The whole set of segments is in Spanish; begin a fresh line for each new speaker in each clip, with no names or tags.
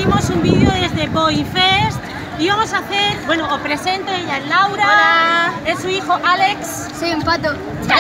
emitimos un vídeo desde Boingfest y vamos a hacer, bueno, os presento, ella es Laura.
Hola.
Es su hijo Alex.
Soy un pato.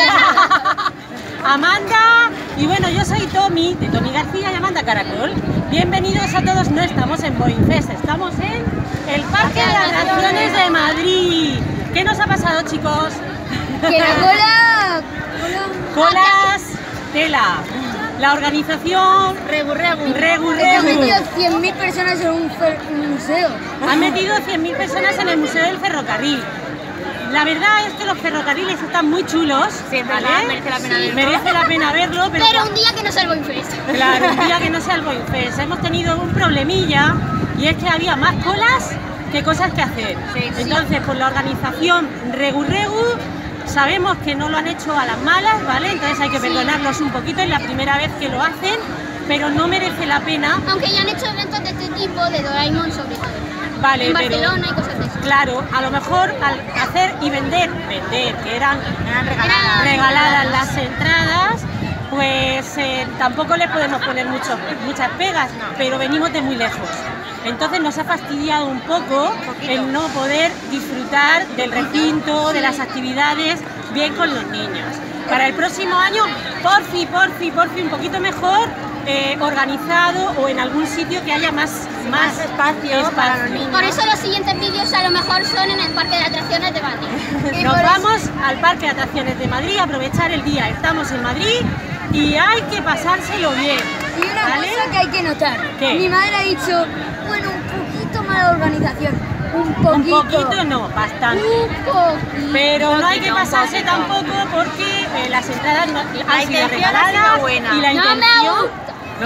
Amanda, y bueno, yo soy Tommy, de Tommy García y Amanda Caracol. Bienvenidos a todos, no estamos en Boingfest, estamos en el Parque de Atracciones de Madrid. ¿Qué nos ha pasado, chicos?
Que la
Colas, tela. La organización
Regu.
Regu.
Han metido 100.000 personas en un museo.
Han metido 100.000 personas en el Museo del Ferrocarril. La verdad es que los ferrocarriles están muy chulos.
Sí, es
¿vale?
verdad, merece la pena verlo.
Merece la pena verlo, pero
un día que no sea el Boingfest.
claro, un día que no sea el Boingfest. Hemos tenido un problemilla y es que había más colas que cosas que hacer.
Sí.
Entonces, por la organización Regu, sabemos que no lo han hecho a las malas, ¿vale? Entonces hay que perdonarlos un poquito, es la primera vez que lo hacen, pero no merece la pena.
Aunque ya han hecho eventos de este tipo, de Doraemon sobre todo.
Vale,
En
pero
Barcelona y cosas de eso.
claro, a lo mejor al hacer y vender, que eran regaladas las entradas, pues tampoco le podemos poner muchas pegas, pero venimos de muy lejos. Entonces nos ha fastidiado un poco el no poder disfrutar del recinto, de las actividades bien con los niños. Para el próximo año, porfi, un poquito mejor organizado o en algún sitio que haya más espacio para los niños.
Por eso los siguientes vídeos a lo mejor son en el Parque de Atracciones de Madrid.
Nos vamos al Parque de Atracciones de Madrid a aprovechar el día. Estamos en Madrid y hay que pasárselo bien.
Y una
¿vale?
cosa que hay que notar.
¿Qué?
Mi madre ha dicho, bueno, un poquito mala organización. Un
Un poquito no, bastante. Pero no hay que pasarse tampoco porque las entradas han sido regaladas y la intención...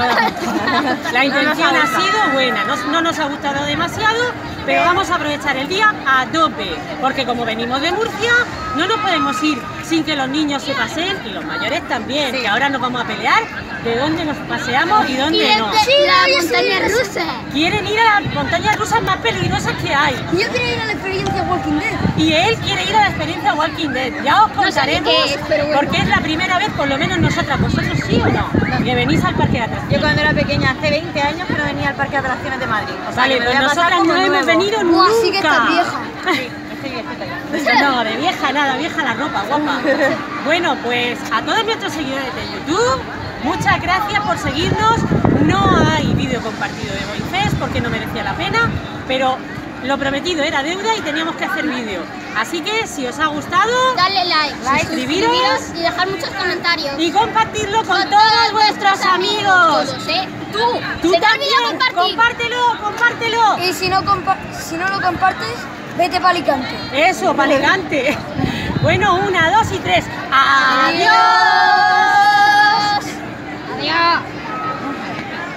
La intención ha sido buena, no nos ha gustado demasiado, pero vamos a aprovechar el día a tope, porque como venimos de Murcia, no nos podemos ir sin que los niños se paseen y los mayores también, que ahora nos vamos a pelear de dónde nos paseamos y dónde no.
La montaña rusa.
Quieren ir a las montañas rusas más peligrosas que hay.
Y yo quiero ir a la experiencia Walking Dead.
Y él quiere ir a la experiencia Walking Dead. Ya os contaremos,
qué es, pero bueno.
porque es la primera vez, por lo menos nosotras, vosotros sí o no, que venís al Parque de Atracciones.
Yo cuando era pequeña, hace 20 años que no venía al Parque de Atracciones de Madrid. O sea,
Vale,
que me
pues
lo voy a pasar
nosotras
como
no hemos
nuevo.
venido
Buah,
nunca.
sí que estás vieja.
Sí, estoy viejita ya.
No, de vieja nada, vieja la ropa, guapa. Bueno, pues a todos nuestros seguidores de YouTube, muchas gracias por seguirnos. No hay vídeo compartido de Boingfest porque no merecía la pena, pero lo prometido era deuda y teníamos que hacer vídeo. Así que si os ha gustado,
Dale like,
suscribiros
y dejar muchos comentarios.
y compartirlo con todos vuestros amigos.
Todos, ¿eh?
Tú
Se te
también,
olvida compartir.
compártelo.
Y si no lo compartes, vete para Alicante.
Eso, para Alicante. Bueno, 1, 2 y 3. ¡Adiós!